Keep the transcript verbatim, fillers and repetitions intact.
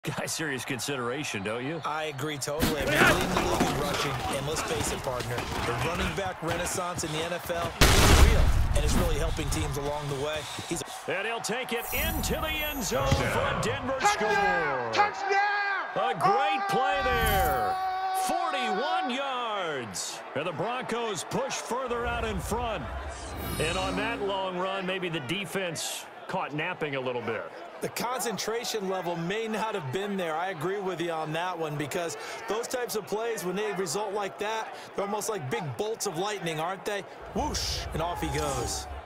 guy serious consideration, don't you? I agree totally. I mean, leading the league in rushing, and let's face it, partner, the running back renaissance in the N F L is real, and it's really helping teams along the way. He's and he'll take it into the end zone for a Denver Touchdown! score. Touchdown! A great play there. forty-one yards. And the Broncos push further out in front. And on that long run, maybe the defense caught napping a little bit. The concentration level may not have been there. I agree with you on that one, because those types of plays, when they result like that, they're almost like big bolts of lightning, aren't they? Whoosh, and off he goes.